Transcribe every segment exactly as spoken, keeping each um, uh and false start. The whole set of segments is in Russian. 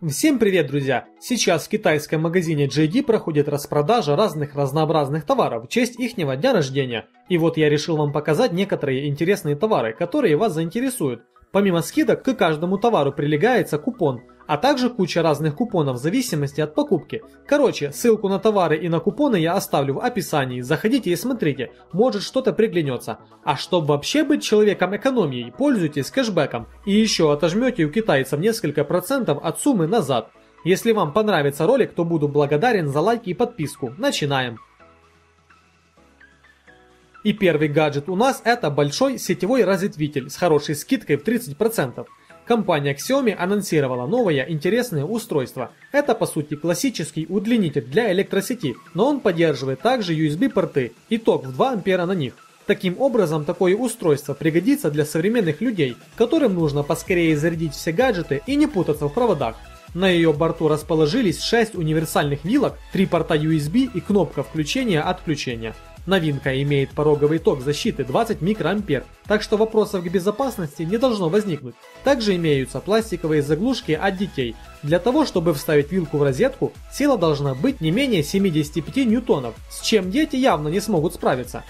Всем привет, друзья! Сейчас в китайском магазине джей ди проходит распродажа разных разнообразных товаров в честь ихнего дня рождения. И вот я решил вам показать некоторые интересные товары, которые вас заинтересуют. Помимо скидок, к каждому товару прилагается купон, а также куча разных купонов в зависимости от покупки. Короче, ссылку на товары и на купоны я оставлю в описании, заходите и смотрите, может что-то приглянется. А чтобы вообще быть человеком экономии, пользуйтесь кэшбэком и еще отожмете у китайцев несколько процентов от суммы назад. Если вам понравится ролик, то буду благодарен за лайки и подписку. Начинаем! И первый гаджет у нас это большой сетевой разветвитель с хорошей скидкой в тридцать процентов. Компания Xiaomi анонсировала новое интересное устройство. Это по сути классический удлинитель для электросети, но он поддерживает также ю эс би-порты и ток в два ампера на них. Таким образом, такое устройство пригодится для современных людей, которым нужно поскорее зарядить все гаджеты и не путаться в проводах. На ее борту расположились шесть универсальных вилок, три порта ю эс би и кнопка включения-отключения. Новинка имеет пороговый ток защиты двадцать микроампер, так что вопросов к безопасности не должно возникнуть. Также имеются пластиковые заглушки от детей. Для того, чтобы вставить вилку в розетку, сила должна быть не менее семидесяти пяти ньютонов, с чем дети явно не смогут справиться.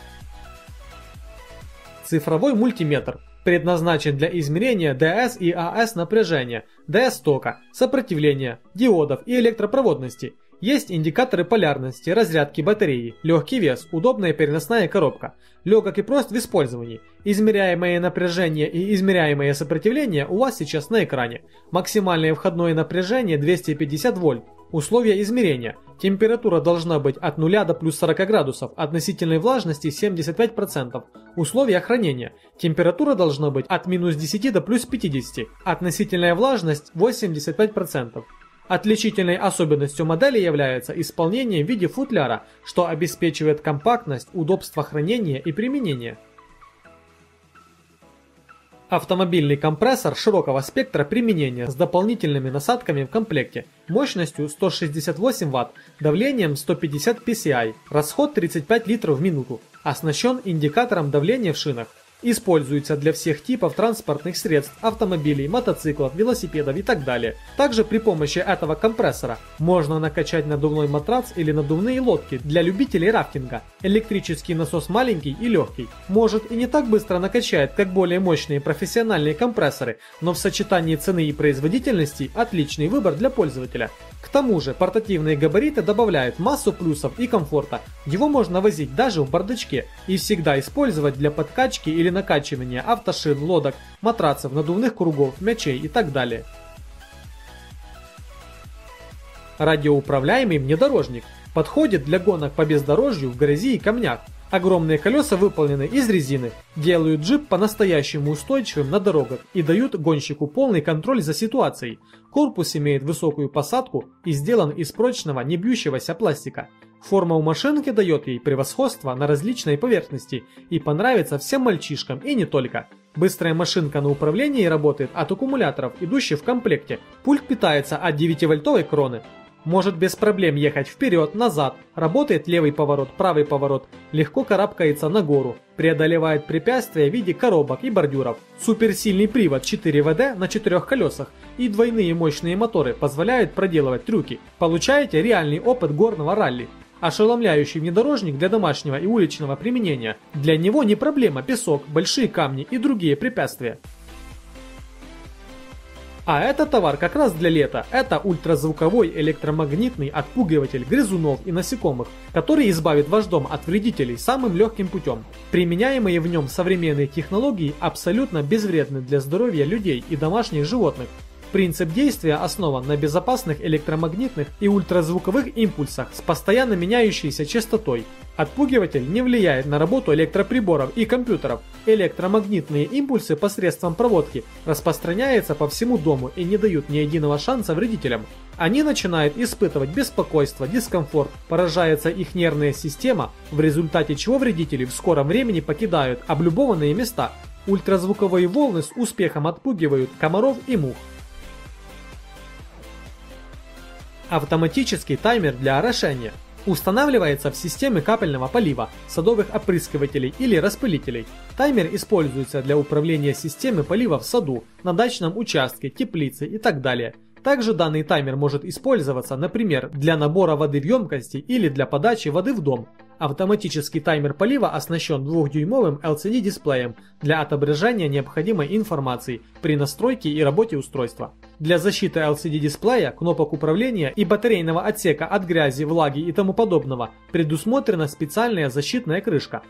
Цифровой мультиметр. Предназначен для измерения дэ эс и а эс напряжения, дэ эс тока, сопротивления, диодов и электропроводности. Есть индикаторы полярности, разрядки батареи, легкий вес, удобная переносная коробка, легок и прост в использовании. Измеряемое напряжение и измеряемое сопротивление у вас сейчас на экране. Максимальное входное напряжение двести пятьдесят вольт. Условия измерения. Температура должна быть от нуля до плюс сорока градусов, относительной влажности семьдесят пять процентов. Условия хранения. Температура должна быть от минус десяти до плюс пятидесяти, относительная влажность восемьдесят пять процентов. Отличительной особенностью модели является исполнение в виде футляра, что обеспечивает компактность, удобство хранения и применения. Автомобильный компрессор широкого спектра применения с дополнительными насадками в комплекте, мощностью сто шестьдесят восемь ватт, давлением сто пятьдесят пи эс ай, расход тридцать пять литров в минуту, оснащен индикатором давления в шинах. Используется для всех типов транспортных средств, автомобилей, мотоциклов, велосипедов и так далее. Также при помощи этого компрессора можно накачать надувной матрац или надувные лодки для любителей рафтинга. Электрический насос маленький и легкий. Может и не так быстро накачает, как более мощные профессиональные компрессоры, но в сочетании цены и производительности отличный выбор для пользователя. К тому же портативные габариты добавляют массу плюсов и комфорта. Его можно возить даже в бардачке и всегда использовать для подкачки или накачивания автошин, лодок, матрацев, надувных кругов, мячей и так далее. Радиоуправляемый внедорожник. Подходит для гонок по бездорожью в грязи и камнях. Огромные колеса выполнены из резины, делают джип по-настоящему устойчивым на дорогах и дают гонщику полный контроль за ситуацией. Корпус имеет высокую посадку и сделан из прочного, не бьющегося пластика. Форма у машинки дает ей превосходство на различной поверхности и понравится всем мальчишкам и не только. Быстрая машинка на управлении работает от аккумуляторов, идущих в комплекте. Пульт питается от девятивольтовой кроны. Может без проблем ехать вперед, назад, работает левый поворот, правый поворот, легко карабкается на гору, преодолевает препятствия в виде коробок и бордюров. Суперсильный привод четыре вэ дэ на четырех колесах и двойные мощные моторы позволяют проделывать трюки. Получаете реальный опыт горного ралли. Ошеломляющий внедорожник для домашнего и уличного применения. Для него не проблема песок, большие камни и другие препятствия. А это товар как раз для лета. Это ультразвуковой электромагнитный отпугиватель грызунов и насекомых, который избавит ваш дом от вредителей самым легким путем. Применяемые в нем современные технологии абсолютно безвредны для здоровья людей и домашних животных. Принцип действия основан на безопасных электромагнитных и ультразвуковых импульсах с постоянно меняющейся частотой. Отпугиватель не влияет на работу электроприборов и компьютеров. Электромагнитные импульсы посредством проводки распространяются по всему дому и не дают ни единого шанса вредителям. Они начинают испытывать беспокойство, дискомфорт, поражается их нервная система, в результате чего вредители в скором времени покидают облюбованные места. Ультразвуковые волны с успехом отпугивают комаров и мух. Автоматический таймер для орошения. Устанавливается в системе капельного полива, садовых опрыскивателей или распылителей. Таймер используется для управления системой полива в саду, на дачном участке, теплице и так далее. Также данный таймер может использоваться, например, для набора воды в емкости или для подачи воды в дом. Автоматический таймер полива оснащен двухдюймовым эл си ди-дисплеем для отображения необходимой информации при настройке и работе устройства. Для защиты эл си ди-дисплея, кнопок управления и батарейного отсека от грязи, влаги и тому подобного предусмотрена специальная защитная крышка.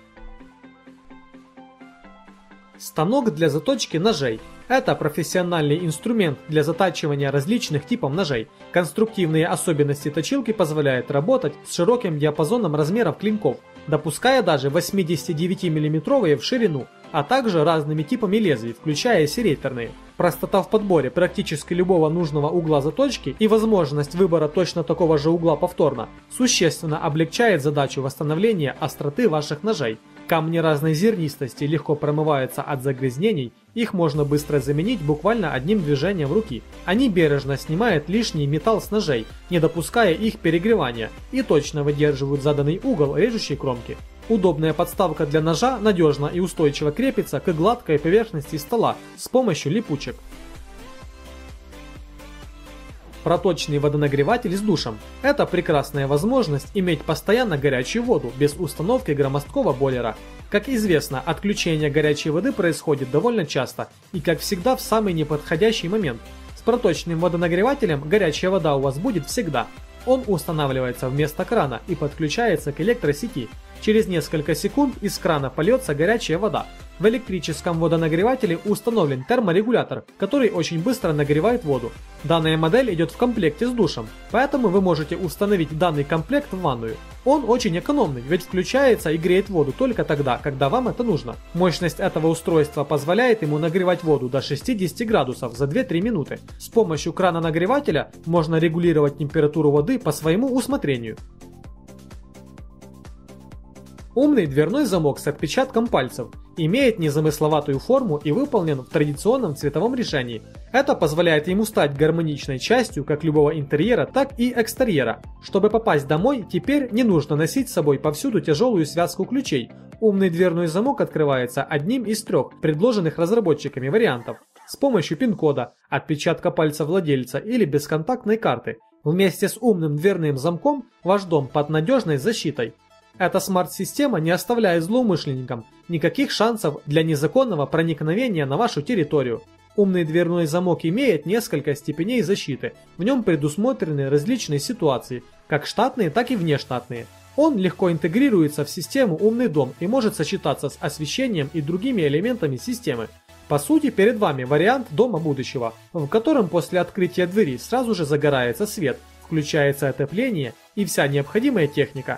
Станок для заточки ножей. Это профессиональный инструмент для затачивания различных типов ножей. Конструктивные особенности точилки позволяют работать с широким диапазоном размеров клинков, допуская даже восьмидесятидевятимиллиметровые в ширину, а также разными типами лезвий, включая серейторные. Простота в подборе практически любого нужного угла заточки и возможность выбора точно такого же угла повторно существенно облегчает задачу восстановления остроты ваших ножей. Камни разной зернистости легко промываются от загрязнений, их можно быстро заменить буквально одним движением руки. Они бережно снимают лишний металл с ножей, не допуская их перегревания, и точно выдерживают заданный угол режущей кромки. Удобная подставка для ножа надежно и устойчиво крепится к гладкой поверхности стола с помощью липучек. Проточный водонагреватель с душем. Это прекрасная возможность иметь постоянно горячую воду без установки громоздкого бойлера. Как известно, отключение горячей воды происходит довольно часто и, как всегда, в самый неподходящий момент. С проточным водонагревателем горячая вода у вас будет всегда. Он устанавливается вместо крана и подключается к электросети. Через несколько секунд из крана польется горячая вода. В электрическом водонагревателе установлен терморегулятор, который очень быстро нагревает воду. Данная модель идет в комплекте с душем, поэтому вы можете установить данный комплект в ванную. Он очень экономный, ведь включается и греет воду только тогда, когда вам это нужно. Мощность этого устройства позволяет ему нагревать воду до шестидесяти градусов за две-три минуты. С помощью крана нагревателя можно регулировать температуру воды по своему усмотрению. Умный дверной замок с отпечатком пальцев. Имеет незамысловатую форму и выполнен в традиционном цветовом решении. Это позволяет ему стать гармоничной частью как любого интерьера, так и экстерьера. Чтобы попасть домой, теперь не нужно носить с собой повсюду тяжелую связку ключей. Умный дверной замок открывается одним из трех предложенных разработчиками вариантов. С помощью пин-кода, отпечатка пальца владельца или бесконтактной карты. Вместе с умным дверным замком ваш дом под надежной защитой. Эта смарт-система не оставляет злоумышленникам никаких шансов для незаконного проникновения на вашу территорию. Умный дверной замок имеет несколько степеней защиты. В нем предусмотрены различные ситуации, как штатные, так и внештатные. Он легко интегрируется в систему «Умный дом» и может сочетаться с освещением и другими элементами системы. По сути, перед вами вариант дома будущего, в котором после открытия двери сразу же загорается свет, включается отопление и вся необходимая техника.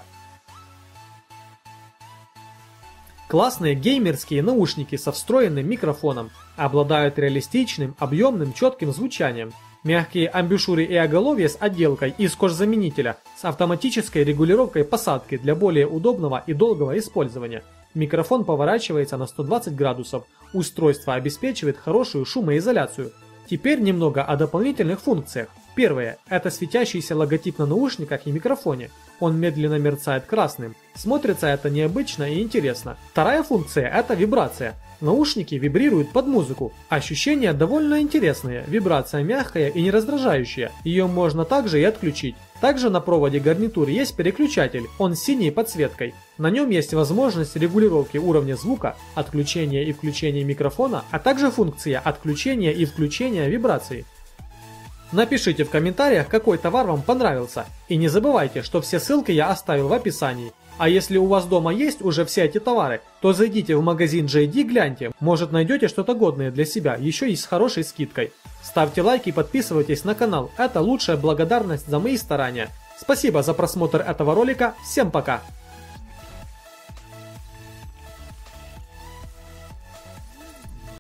Классные геймерские наушники со встроенным микрофоном обладают реалистичным, объемным, четким звучанием. Мягкие амбушюры и оголовья с отделкой из кожзаменителя с автоматической регулировкой посадки для более удобного и долгого использования. Микрофон поворачивается на сто двадцать градусов. Устройство обеспечивает хорошую шумоизоляцию. Теперь немного о дополнительных функциях. Первое – это светящийся логотип на наушниках и микрофоне. Он медленно мерцает красным. Смотрится это необычно и интересно. Вторая функция – это вибрация. Наушники вибрируют под музыку. Ощущения довольно интересные. Вибрация мягкая и не раздражающая. Ее можно также и отключить. Также на проводе гарнитуры есть переключатель. Он с синей подсветкой. На нем есть возможность регулировки уровня звука, отключения и включения микрофона, а также функция отключения и включения вибрации. Напишите в комментариях, какой товар вам понравился. И не забывайте, что все ссылки я оставил в описании. А если у вас дома есть уже все эти товары, то зайдите в магазин джей ди, гляньте, может найдете что-то годное для себя, еще и с хорошей скидкой. Ставьте лайки и подписывайтесь на канал, это лучшая благодарность за мои старания. Спасибо за просмотр этого ролика, всем пока!